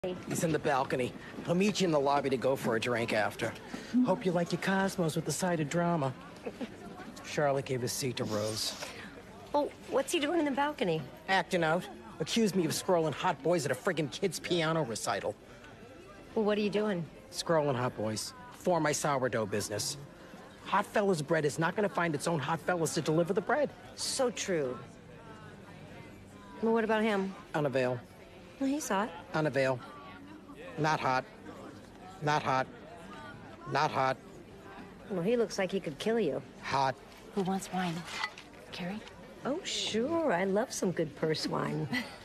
He's in the balcony. He'll meet you in the lobby to go for a drink after. Hope you like your Cosmos with the side of drama. Charlotte gave his seat to Rose. Oh, what's he doing in the balcony? Acting out. Accused me of scrolling Hot Boys at a friggin' kid's piano recital. Well, what are you doing? Scrolling Hot Boys. For my sourdough business. Hot Fellas bread is not gonna find its own hot fellas to deliver the bread. So true. Well, what about him? Unavail. Well, he saw it. Unavail. Not hot. Not hot. Not hot. Well, he looks like he could kill you. Hot. Who wants wine? Carrie? Oh, sure. I love some good purse wine.